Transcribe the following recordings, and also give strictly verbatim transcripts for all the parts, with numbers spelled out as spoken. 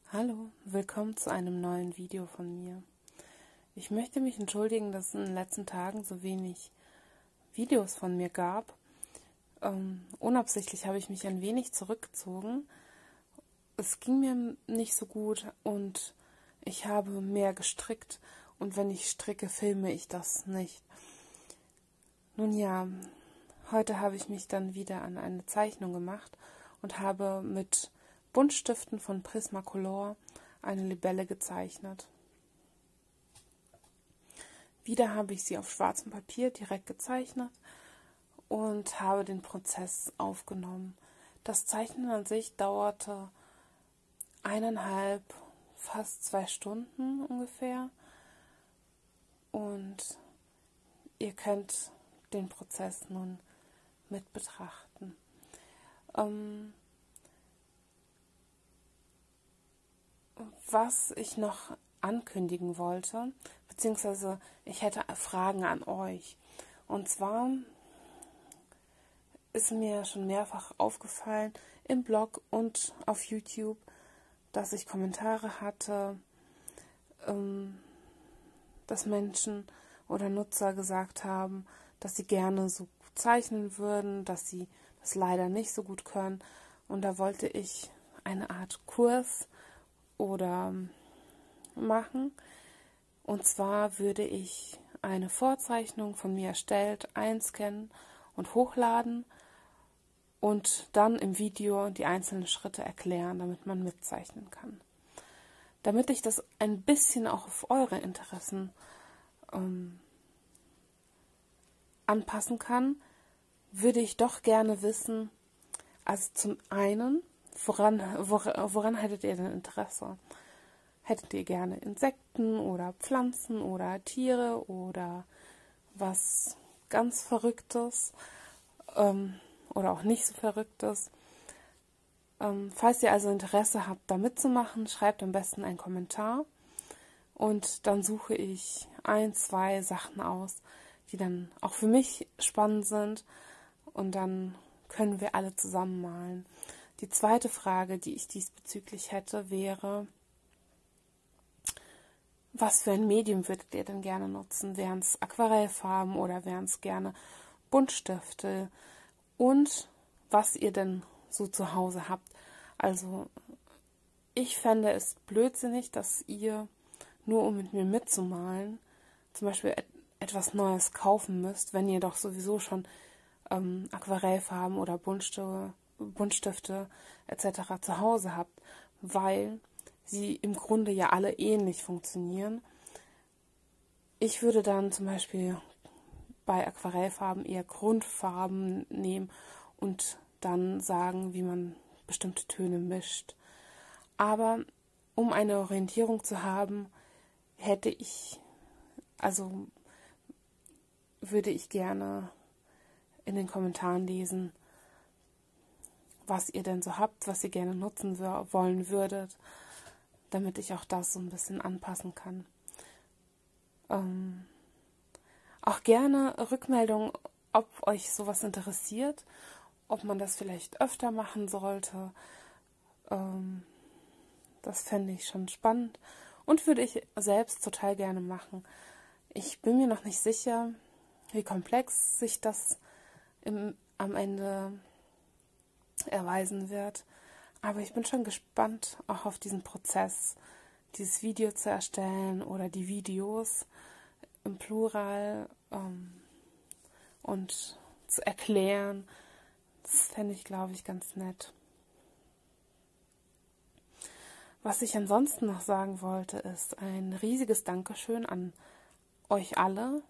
Hallo, willkommen zu einem neuen Video von mir. Ich möchte mich entschuldigen, dass es in den letzten Tagen so wenig Videos von mir gab. Ähm, unabsichtlich habe ich mich ein wenig zurückgezogen. Es ging mir nicht so gut und ich habe mehr gestrickt. Und wenn ich stricke, filme ich das nicht. Nun ja, heute habe ich mich dann wieder an eine Zeichnung gemacht und habe mit Buntstiften von Prismacolor eine Libelle gezeichnet. Wieder habe ich sie auf schwarzem Papier direkt gezeichnet und habe den Prozess aufgenommen. Das Zeichnen an sich dauerte eineinhalb, fast zwei Stunden ungefähr. Und ihr könnt den Prozess nun mit betrachten. Ähm, Was ich noch ankündigen wollte, beziehungsweise ich hätte Fragen an euch. Und zwar ist mir schon mehrfach aufgefallen im Blog und auf YouTube, dass ich Kommentare hatte, ähm, dass Menschen oder Nutzer gesagt haben, dass sie gerne so gut zeichnen würden, dass sie das leider nicht so gut können. Und da wollte ich eine Art Kurs oder machen. Und zwar würde ich eine Vorzeichnung von mir erstellt, einscannen und hochladen und dann im Video die einzelnen Schritte erklären, damit man mitzeichnen kann. Damit ich das ein bisschen auch auf eure Interessen ähm, anpassen kann, würde ich doch gerne wissen, also zum einen, Woran, woran, woran hättet ihr denn Interesse? Hättet ihr gerne Insekten oder Pflanzen oder Tiere oder was ganz Verrücktes ähm, oder auch nicht so Verrücktes? Ähm, falls ihr also Interesse habt, da mitzumachen, schreibt am besten einen Kommentar und dann suche ich ein, zwei Sachen aus, die dann auch für mich spannend sind und dann können wir alle zusammen malen. Die zweite Frage, die ich diesbezüglich hätte, wäre, was für ein Medium würdet ihr denn gerne nutzen? Wären es Aquarellfarben oder wären es gerne Buntstifte? Und was ihr denn so zu Hause habt. Also ich fände es blödsinnig, dass ihr, nur um mit mir mitzumalen, zum Beispiel et- etwas Neues kaufen müsst, wenn ihr doch sowieso schon ähm, Aquarellfarben oder Buntstifte Buntstifte et cetera zu Hause habt, weil sie im Grunde ja alle ähnlich funktionieren. Ich würde dann zum Beispiel bei Aquarellfarben eher Grundfarben nehmen und dann sagen, wie man bestimmte Töne mischt. Aber um eine Orientierung zu haben, hätte ich, also würde ich gerne in den Kommentaren lesen, was ihr denn so habt, was ihr gerne nutzen wollen würdet, damit ich auch das so ein bisschen anpassen kann. Ähm, auch gerne Rückmeldung, ob euch sowas interessiert, ob man das vielleicht öfter machen sollte. Ähm, das fände ich schon spannend und würde ich selbst total gerne machen. Ich bin mir noch nicht sicher, wie komplex sich das im, am Ende erweisen wird. Aber ich bin schon gespannt auch auf diesen Prozess, dieses Video zu erstellen oder die Videos im Plural ähm, und zu erklären. Das fände ich, glaube ich, ganz nett. Was ich ansonsten noch sagen wollte, ist ein riesiges Dankeschön an euch alle.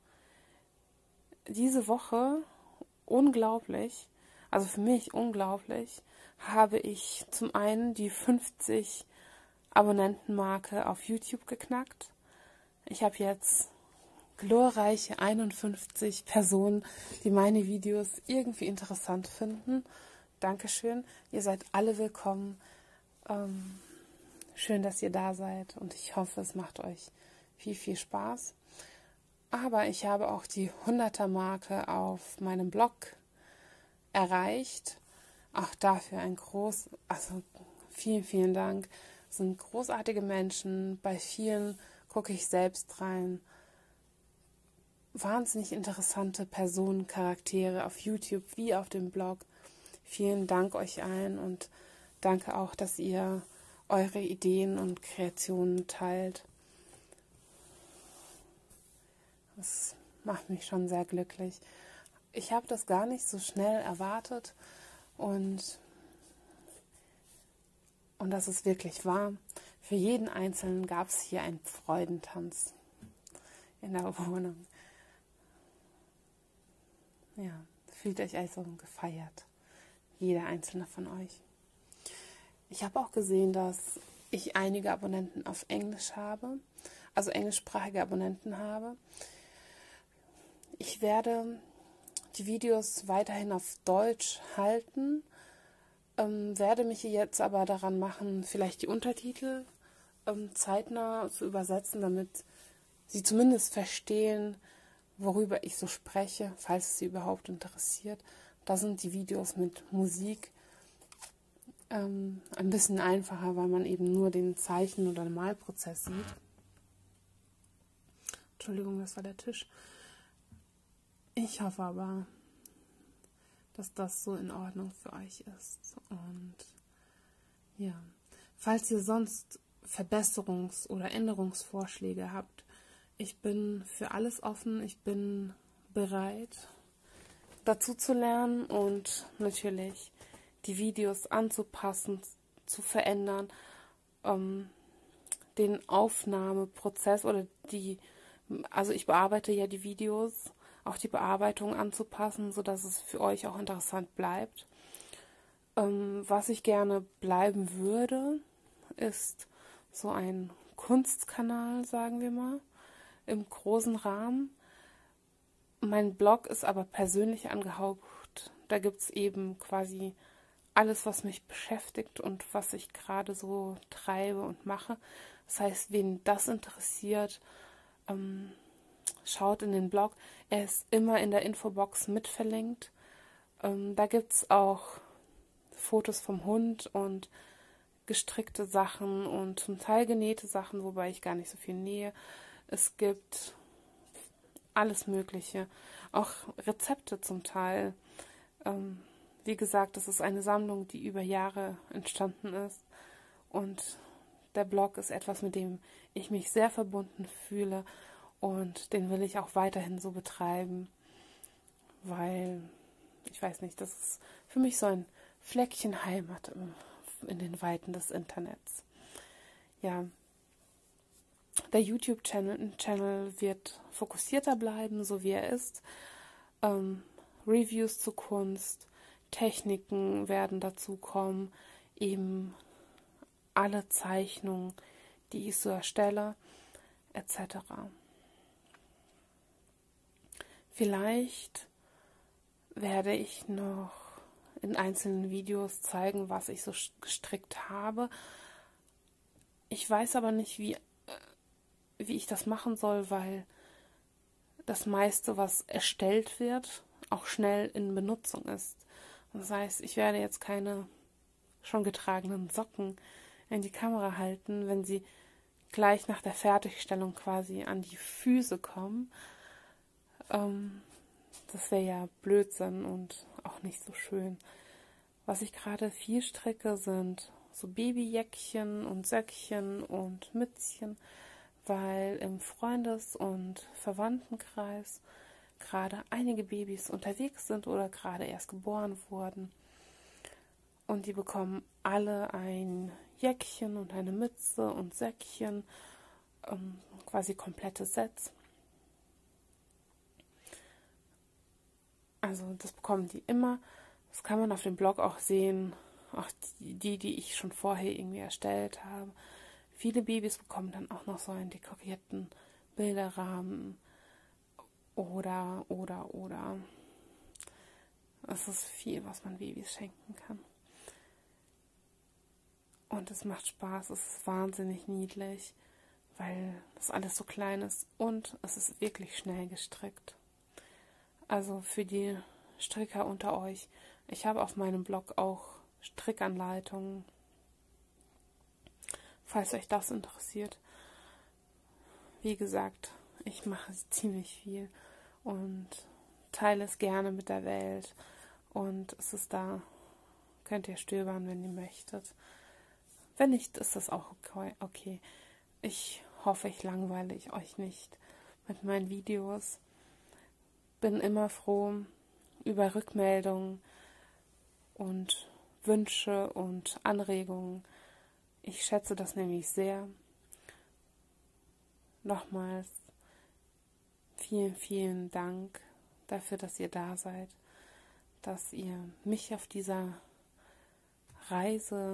Diese Woche, unglaublich, also für mich unglaublich, habe ich zum einen die fünfzig Abonnentenmarke auf YouTube geknackt. Ich habe jetzt glorreiche einundfünfzig Personen, die meine Videos irgendwie interessant finden. Dankeschön, ihr seid alle willkommen. Ähm, schön, dass ihr da seid und ich hoffe, es macht euch viel, viel Spaß. Aber ich habe auch die hunderter-Marke auf meinem Blog erreicht. Auch dafür ein groß, also vielen, vielen Dank, Das sind großartige Menschen, bei vielen gucke ich selbst rein. Wahnsinnig interessante Personen, Charaktere auf YouTube wie auf dem Blog. Vielen Dank euch allen und danke auch, dass ihr eure Ideen und Kreationen teilt. Das macht mich schon sehr glücklich. Ich habe das gar nicht so schnell erwartet und, und das ist wirklich wahr. Für jeden Einzelnen gab es hier einen Freudentanz in der Wohnung. Ja, fühlt euch also gefeiert. Jeder einzelne von euch. Ich habe auch gesehen, dass ich einige Abonnenten auf Englisch habe, also englischsprachige Abonnenten habe. Ich werde die Videos weiterhin auf Deutsch halten, ähm, werde mich jetzt aber daran machen, vielleicht die Untertitel ähm, zeitnah zu übersetzen, damit sie zumindest verstehen, worüber ich so spreche, falls es sie überhaupt interessiert. Da sind die Videos mit Musik ähm, ein bisschen einfacher, weil man eben nur den Zeichen- oder Malprozess sieht. Entschuldigung, das war der Tisch. Ich hoffe aber, dass das so in Ordnung für euch ist. Und ja, falls ihr sonst Verbesserungs- oder Änderungsvorschläge habt, ich bin für alles offen, ich bin bereit, dazu zu lernen und natürlich die Videos anzupassen, zu verändern, ähm, den Aufnahmeprozess oder die, also ich bearbeite ja die Videos, auch die Bearbeitung anzupassen, sodass es für euch auch interessant bleibt. Ähm, was ich gerne bleiben würde, ist so ein Kunstkanal, sagen wir mal, im großen Rahmen. Mein Blog ist aber persönlich angehaucht. Da gibt es eben quasi alles, was mich beschäftigt und was ich gerade so treibe und mache. Das heißt, wen das interessiert, ähm, schaut in den Blog. Er ist immer in der Infobox mit verlinkt. Ähm, da gibt es auch Fotos vom Hund und gestrickte Sachen und zum Teil genähte Sachen, wobei ich gar nicht so viel nähe. Es gibt alles Mögliche, auch Rezepte zum Teil. Ähm, wie gesagt, das ist eine Sammlung, die über Jahre entstanden ist und der Blog ist etwas, mit dem ich mich sehr verbunden fühle und den will ich auch weiterhin so betreiben, weil, ich weiß nicht, das ist für mich so ein Fleckchen Heimat in den Weiten des Internets. Ja, der YouTube-Channel Channel wird fokussierter bleiben, so wie er ist. Ähm, Reviews zu Kunst, Techniken werden dazu kommen, eben alle Zeichnungen, die ich so erstelle, et cetera. Vielleicht werde ich noch in einzelnen Videos zeigen, was ich so gestrickt habe. Ich weiß aber nicht, wie, wie ich das machen soll, weil das meiste, was erstellt wird, auch schnell in Benutzung ist. Das heißt, ich werde jetzt keine schon getragenen Socken in die Kamera halten, wenn sie gleich nach der Fertigstellung quasi an die Füße kommen. Ähm, das wäre ja Blödsinn und auch nicht so schön. Was ich gerade viel stricke, sind so Babyjäckchen und Söckchen und Mützchen, weil im Freundes- und Verwandtenkreis gerade einige Babys unterwegs sind oder gerade erst geboren wurden. Und die bekommen alle ein Jäckchen und eine Mütze und Söckchen, ähm, quasi komplette Sets. Also das bekommen die immer. Das kann man auf dem Blog auch sehen, auch die, die ich schon vorher irgendwie erstellt habe. Viele Babys bekommen dann auch noch so einen dekorierten Bilderrahmen oder, oder, oder. Es ist viel, was man Babys schenken kann. Und es macht Spaß, es ist wahnsinnig niedlich, weil das alles so klein ist und es ist wirklich schnell gestrickt. Also für die Stricker unter euch, ich habe auf meinem Blog auch Strickanleitungen falls euch das interessiert. Wie gesagt, ich mache ziemlich viel und teile es gerne mit der Welt. Und es ist da, könnt ihr stöbern, wenn ihr möchtet. Wenn nicht, ist das auch okay. Ich hoffe, ich langweile ich euch nicht mit meinen Videos. Bin immer froh über Rückmeldungen und Wünsche und Anregungen. Ich schätze das nämlich sehr. Nochmals vielen, vielen Dank dafür, dass ihr da seid, dass ihr mich auf dieser Reise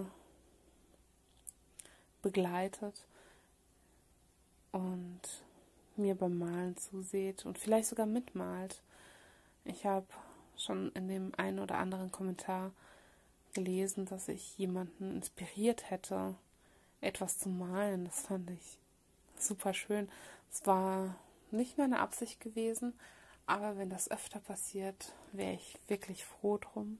begleitet und mir beim Malen zuseht und vielleicht sogar mitmalt. Ich habe schon in dem einen oder anderen Kommentar gelesen, dass ich jemanden inspiriert hätte, etwas zu malen. Das fand ich super schön. Es war nicht meine Absicht gewesen, aber wenn das öfter passiert, wäre ich wirklich froh drum.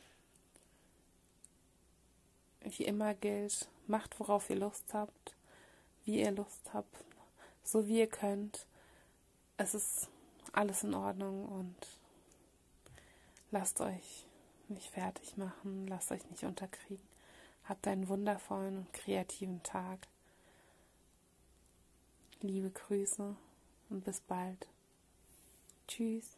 Wie immer gilt, macht, worauf ihr Lust habt, wie ihr Lust habt, so wie ihr könnt. Es ist alles in Ordnung und lasst euch nicht fertig machen, lasst euch nicht unterkriegen. Habt einen wundervollen und kreativen Tag. Liebe Grüße und bis bald. Tschüss.